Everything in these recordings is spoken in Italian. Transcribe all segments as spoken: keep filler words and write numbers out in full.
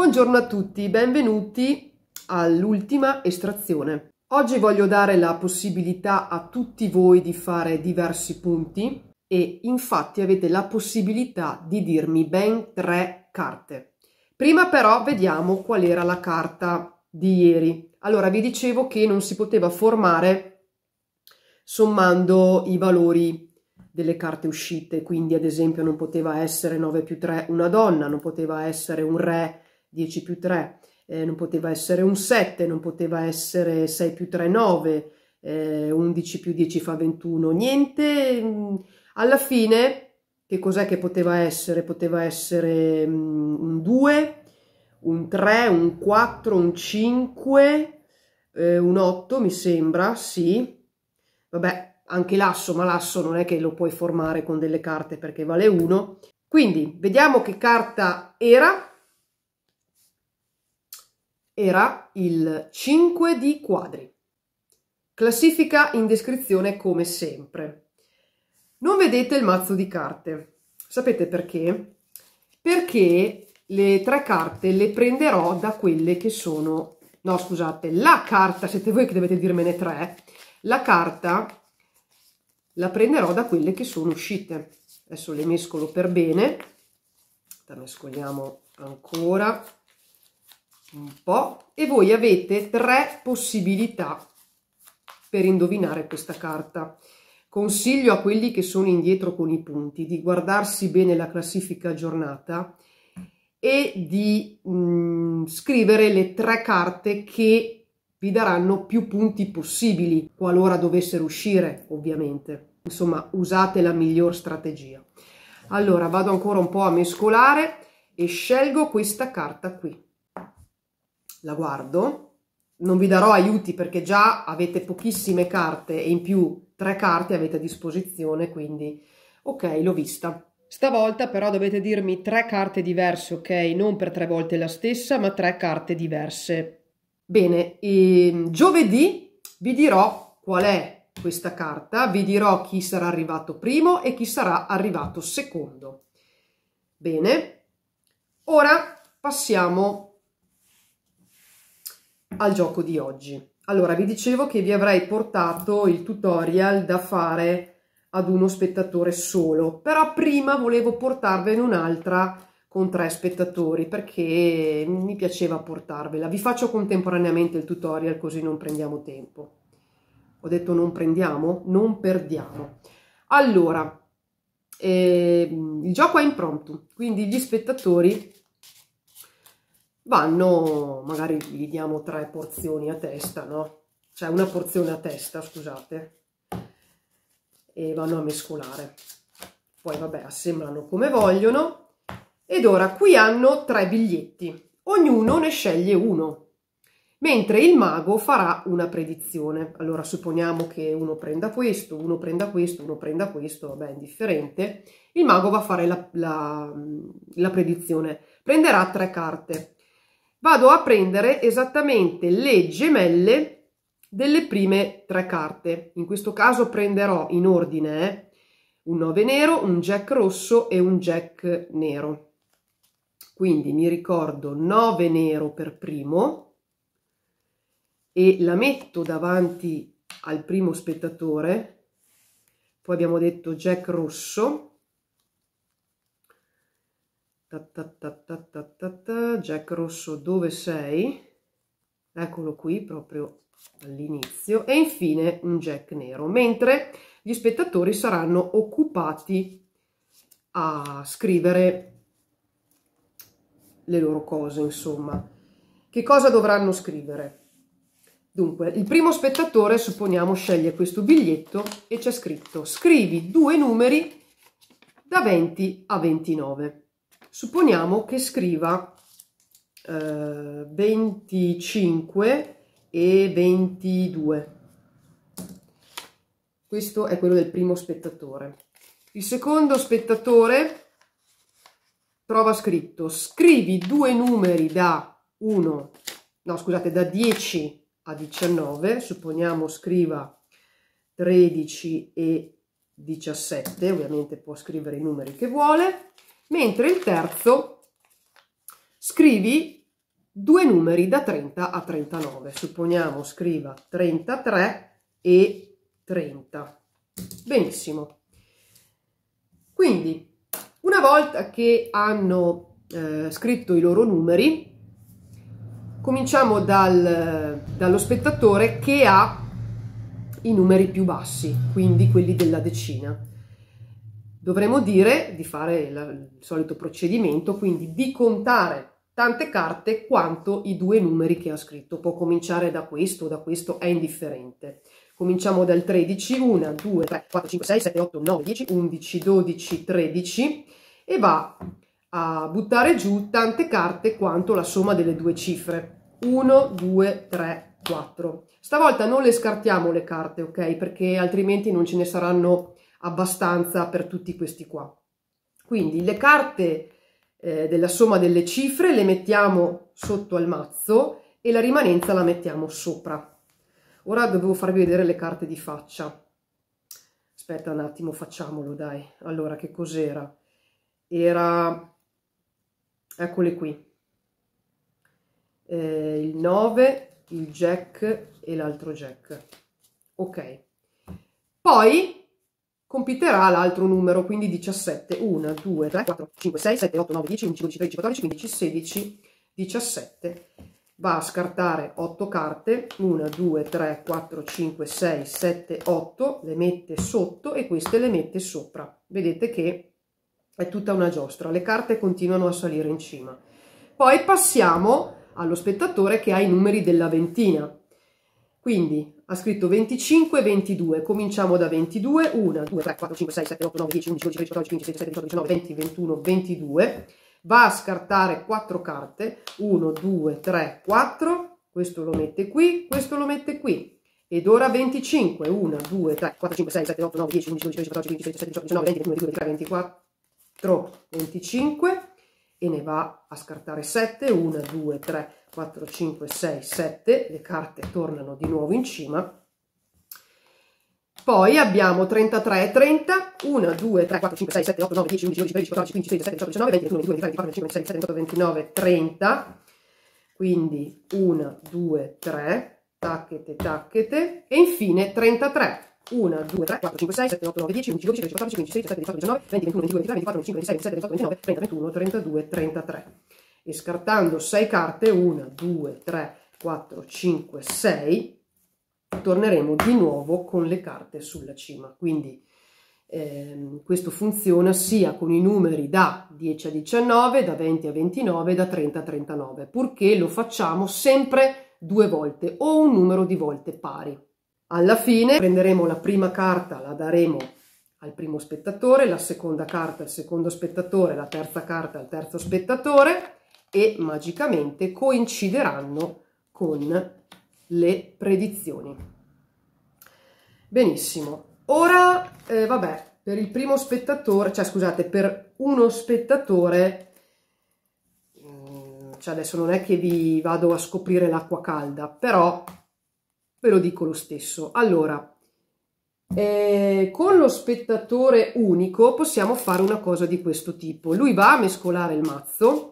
Buongiorno a tutti, benvenuti all'ultima estrazione. Oggi voglio dare la possibilità a tutti voi di fare diversi punti e infatti avete la possibilità di dirmi ben tre carte. Prima però vediamo qual era la carta di ieri. Allora vi dicevo che non si poteva formare sommando i valori delle carte uscite, quindi ad esempio non poteva essere nove più tre una donna, non poteva essere un re dieci più tre, eh, non poteva essere un sette, non poteva essere sei più tre nove, eh, undici più dieci fa ventuno, niente. Alla fine che cos'è che poteva essere? Poteva essere um, un due, un tre, un quattro, un cinque, eh, un otto mi sembra, sì, vabbè, anche l'asso, ma l'asso non è che lo puoi formare con delle carte perché vale uno. Quindi vediamo che carta era. Era il cinque di quadri. Classifica in descrizione come sempre. Non vedete il mazzo di carte. Sapete perché? Perché le tre carte le prenderò da quelle che sono... No, scusate, la carta, siete voi che dovete dirmene tre, la carta la prenderò da quelle che sono uscite. Adesso le mescolo per bene. La mescoliamo ancora un po' e voi avete tre possibilità per indovinare questa carta. Consiglio a quelli che sono indietro con i punti di guardarsi bene la classifica aggiornata e di mh, scrivere le tre carte che vi daranno più punti possibili, qualora dovessero uscire, ovviamente. Insomma, usate la miglior strategia. Allora, vado ancora un po' a mescolare e scelgo questa carta qui. La guardo, non vi darò aiuti perché già avete pochissime carte e in più tre carte avete a disposizione, quindi ok, l'ho vista. Stavolta però dovete dirmi tre carte diverse, ok? Non per tre volte la stessa, ma tre carte diverse. Bene, e giovedì vi dirò qual è questa carta, vi dirò chi sarà arrivato primo e chi sarà arrivato secondo. Bene, ora passiamo al gioco di oggi. Allora, vi dicevo che vi avrei portato il tutorial da fare ad uno spettatore solo, però prima volevo portarvene un'altra con tre spettatori perché mi piaceva portarvela. Vi faccio contemporaneamente il tutorial così non prendiamo tempo. Ho detto non prendiamo, non perdiamo. Allora, eh, il gioco è impromptu, quindi gli spettatori vanno, magari gli diamo tre porzioni a testa, no? Cioè una porzione a testa, scusate, e vanno a mescolare. Poi vabbè, assemblano come vogliono. Ed ora qui hanno tre biglietti, ognuno ne sceglie uno, mentre il mago farà una predizione. Allora supponiamo che uno prenda questo, uno prenda questo, uno prenda questo, vabbè, è indifferente. Il mago va a fare la, la, la predizione, prenderà tre carte. Vado a prendere esattamente le gemelle delle prime tre carte. In questo caso prenderò in ordine eh, un nove nero, un jack rosso e un jack nero. Quindi mi ricordo nove nero per primo e la metto davanti al primo spettatore. Poi abbiamo detto jack rosso. Ta ta ta ta ta ta ta. Jack rosso, dove sei? Eccolo qui, proprio all'inizio. E infine un jack nero, mentre gli spettatori saranno occupati a scrivere le loro cose, insomma. Che cosa dovranno scrivere? Dunque, il primo spettatore, supponiamo, sceglie questo biglietto e c'è scritto: scrivi due numeri da venti a ventinove. Supponiamo che scriva eh, venticinque e ventidue. Questo è quello del primo spettatore. Il secondo spettatore trova scritto: scrivi due numeri da uno, no scusate, da dieci a diciannove. Supponiamo scriva tredici e diciassette, ovviamente può scrivere i numeri che vuole. Mentre il terzo scrivi due numeri da trenta a trentanove. Supponiamo scriva trentatré e trenta. Benissimo. Quindi, una volta che hanno eh, scritto i loro numeri, cominciamo dal, dallo spettatore che ha i numeri più bassi, quindi quelli della decina. Dovremo dire di fare la, il solito procedimento, quindi di contare tante carte quanto i due numeri che ha scritto. Può cominciare da questo o da questo, è indifferente. Cominciamo dal tredici, uno, due, tre, quattro, cinque, sei, sette, otto, nove, dieci, undici, dodici, tredici e va a buttare giù tante carte quanto la somma delle due cifre. uno, due, tre, quattro. Stavolta non le scartiamo le carte, ok? Perché altrimenti non ce ne saranno abbastanza per tutti questi qua. Quindi le carte eh, della somma delle cifre le mettiamo sotto al mazzo e la rimanenza la mettiamo sopra. Ora dovevo farvi vedere le carte di faccia. Aspetta un attimo, facciamolo, dai. Allora, che cos'era? Era... eccole qui. Eh, il nove, il jack e l'altro jack. Ok. Poi compiterà l'altro numero, quindi diciassette. uno, due, tre, quattro, cinque, sei, sette, otto, nove, dieci, undici, dodici, tredici, quattordici, quindici, sedici, diciassette. Va a scartare otto carte, uno, due, tre, quattro, cinque, sei, sette, otto, le mette sotto e queste le mette sopra. Vedete che è tutta una giostra, le carte continuano a salire in cima. Poi passiamo allo spettatore che ha i numeri della ventina. Quindi ha scritto venticinque, ventidue, cominciamo da ventidue, uno, due, tre, quattro, cinque, sei, sette, otto, nove, dieci, undici, dodici, tredici, quattordici, quindici, sedici, diciannove, venti, ventuno, ventidue, va a scartare quattro carte, uno, due, tre, quattro, questo lo mette qui, questo lo mette qui, ed ora venticinque, uno, due, tre, quattro, cinque, sei, sette, otto, nove, dieci, undici, dodici, tredici, quattordici, quindici, sedici, diciotto, diciannove, venti, ventuno, ventidue, ventitré, ventiquattro, venticinque, e ne va a scartare sette, uno, due, tre, quattro, cinque, sei, sette, le carte tornano di nuovo in cima. Poi abbiamo trentatré e trenta, uno, due, tre, quattro, cinque, sei, sette, otto, nove, dieci, undici, dodici, tredici, quattordici, quindici, sedici, diciotto, diciannove, venti, ventuno, ventidue, ventitré, ventiquattro, venticinque, ventitré, ventiquattro, venticinque, ventisette, ventotto, ventinove, trenta. Quindi uno, due, tre, tacchete, tacchete, e infine trentatré. uno, due, tre, quattro, cinque, sei, sette, otto, nove, dieci, undici, dodici, tredici, quattordici, quindici, sedici, diciotto, diciannove, venti, ventuno, ventidue, ventitré, ventiquattro, venticinque, ventisei, ventisette, ventotto, ventinove, trenta, ventuno, trentadue, trentatré. E scartando sei carte, uno, due, tre, quattro, cinque, sei, torneremo di nuovo con le carte sulla cima. Quindi ehm, questo funziona sia con i numeri da dieci a diciannove, da venti a ventinove, da trenta a trentanove, purché lo facciamo sempre due volte o un numero di volte pari. Alla fine prenderemo la prima carta, la daremo al primo spettatore, la seconda carta al secondo spettatore, la terza carta al terzo spettatore e magicamente coincideranno con le predizioni. Benissimo. Ora, eh, vabbè, per il primo spettatore, cioè scusate, per uno spettatore, cioè adesso non è che vi vado a scoprire l'acqua calda, però ve lo dico lo stesso. Allora, eh, con lo spettatore unico possiamo fare una cosa di questo tipo. Lui va a mescolare il mazzo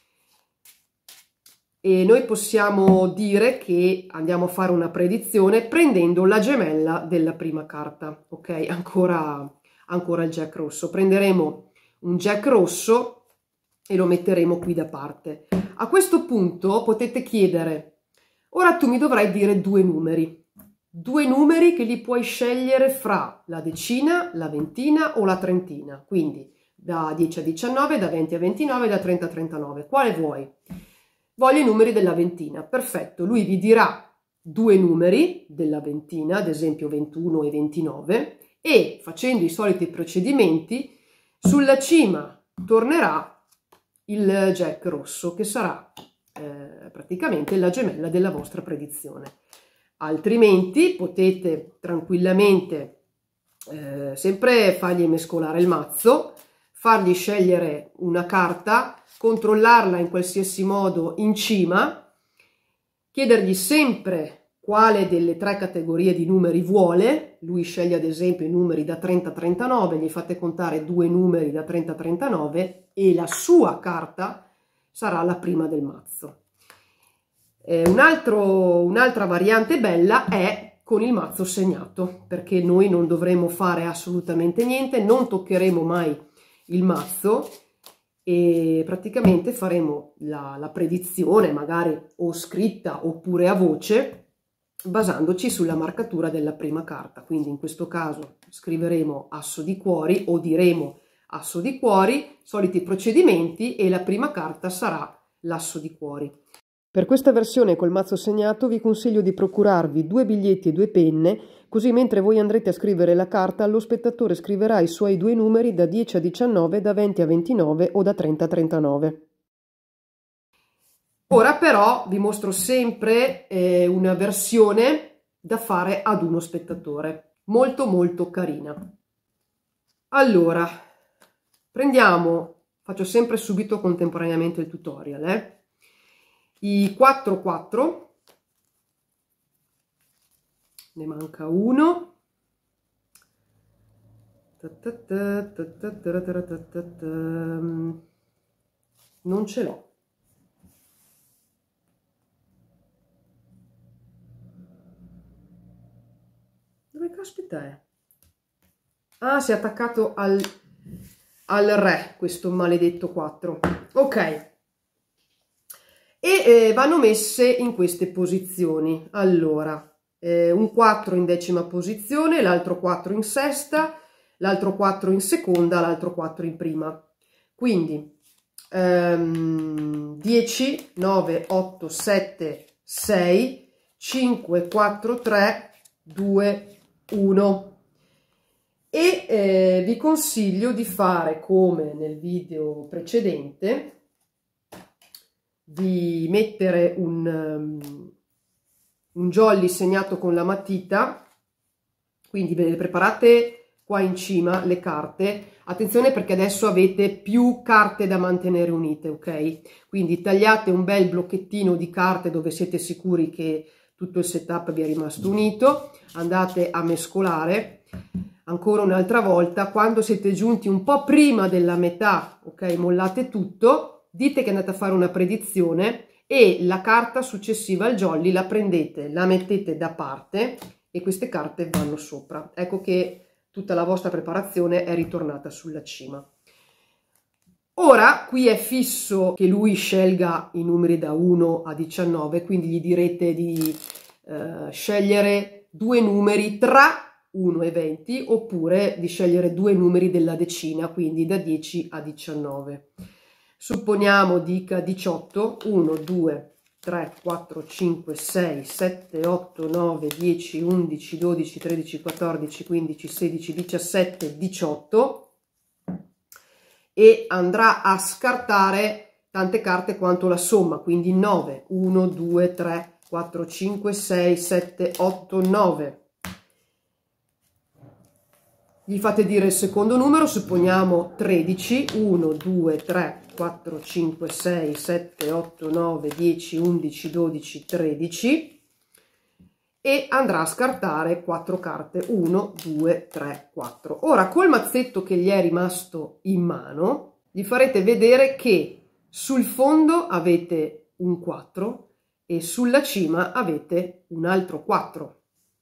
e noi possiamo dire che andiamo a fare una predizione prendendo la gemella della prima carta, ok? Ancora, ancora il jack rosso. Prenderemo un jack rosso e lo metteremo qui da parte. A questo punto potete chiedere, ora tu mi dovrai dire due numeri. Due numeri che li puoi scegliere fra la decina, la ventina o la trentina. Quindi da dieci a diciannove, da venti a ventinove, da trenta a trentanove. Quale vuoi? Voglio i numeri della ventina. Perfetto, lui vi dirà due numeri della ventina, ad esempio ventuno e ventinove, e facendo i soliti procedimenti, sulla cima tornerà il jack rosso, che sarà eh, praticamente la gemella della vostra predizione. Altrimenti potete tranquillamente eh, sempre fargli mescolare il mazzo, fargli scegliere una carta, controllarla in qualsiasi modo in cima, chiedergli sempre quale delle tre categorie di numeri vuole. Lui sceglie ad esempio i numeri da trenta a trentanove, gli fate contare due numeri da trenta a trentanove e la sua carta sarà la prima del mazzo. Eh, un altro, un'altra variante bella è con il mazzo segnato, perché noi non dovremo fare assolutamente niente, non toccheremo mai il mazzo e praticamente faremo la, la predizione, magari o scritta oppure a voce, basandoci sulla marcatura della prima carta. Quindi in questo caso scriveremo asso di cuori o diremo asso di cuori, soliti procedimenti, e la prima carta sarà l'asso di cuori. Per questa versione col mazzo segnato vi consiglio di procurarvi due biglietti e due penne, così mentre voi andrete a scrivere la carta, lo spettatore scriverà i suoi due numeri da dieci a diciannove, da venti a ventinove o da trenta a trentanove. Ora però vi mostro sempre eh, una versione da fare ad uno spettatore, molto molto carina. Allora, prendiamo, faccio sempre subito contemporaneamente il tutorial, eh? I quattro quattro, ne manca uno, non ce l'ho. Dove caspita è? Ah, si è attaccato al, al re questo maledetto quattro. Ok. E eh, vanno messe in queste posizioni. Allora, eh, un quattro in decima posizione, l'altro quattro in sesta, l'altro quattro in seconda, l'altro quattro in prima. Quindi ehm, dieci, nove, otto, sette, sei, cinque, quattro, tre, due, uno. E eh, vi consiglio di fare come nel video precedente, di mettere un, um, un jolly segnato con la matita, quindi ve le preparate qua in cima le carte. Attenzione perché adesso avete più carte da mantenere unite, ok? Quindi tagliate un bel blocchettino di carte dove siete sicuri che tutto il setup vi è rimasto unito, andate a mescolare ancora un'altra volta. Quando siete giunti un po' prima della metà, ok, mollate tutto, dite che andate a fare una predizione e la carta successiva al jolly la prendete, la mettete da parte e queste carte vanno sopra. Ecco che tutta la vostra preparazione è ritornata sulla cima. Ora qui è fisso che lui scelga i numeri da uno a diciannove, quindi gli direte di eh, scegliere due numeri tra uno e venti, oppure di scegliere due numeri della decina, quindi da dieci a diciannove. Supponiamo dica diciotto, uno, due, tre, quattro, cinque, sei, sette, otto, nove, dieci, undici, dodici, tredici, quattordici, quindici, sedici, diciassette, diciotto, e andrà a scartare tante carte quanto la somma, quindi nove, uno, due, tre, quattro, cinque, sei, sette, otto, nove. Gli fate dire il secondo numero, supponiamo tredici, uno, due, tre, quattro, cinque, sei, sette, otto, nove, dieci, undici, dodici, tredici, e andrà a scartare quattro carte, uno, due, tre, quattro. Ora col mazzetto che gli è rimasto in mano gli farete vedere che sul fondo avete un quattro e sulla cima avete un altro quattro,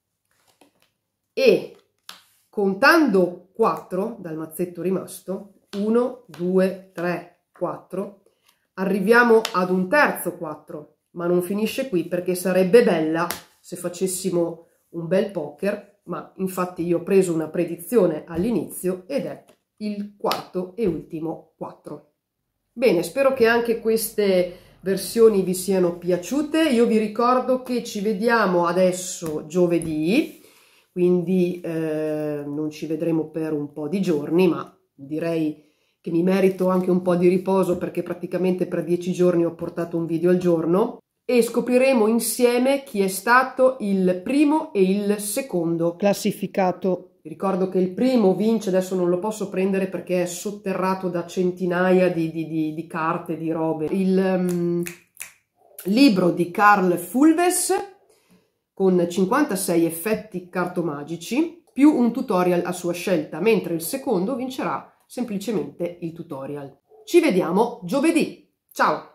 e contando quattro dal mazzetto rimasto, uno, due, tre, quattro, arriviamo ad un terzo quattro, ma non finisce qui perché sarebbe bella se facessimo un bel poker, ma infatti io ho preso una predizione all'inizio ed è il quarto e ultimo quattro. Bene, spero che anche queste versioni vi siano piaciute. Io vi ricordo che ci vediamo adesso giovedì, quindi eh, non ci vedremo per un po' di giorni, ma direi che mi merito anche un po' di riposo perché praticamente per dieci giorni ho portato un video al giorno, e scopriremo insieme chi è stato il primo e il secondo classificato. Vi ricordo che il primo vince, adesso non lo posso prendere perché è sotterrato da centinaia di, di, di, di carte, di robe. Il um, libro di Carl Fulves con cinquantasei effetti cartomagici più un tutorial a sua scelta, mentre il secondo vincerà semplicemente il tutorial. Ci vediamo giovedì. Ciao!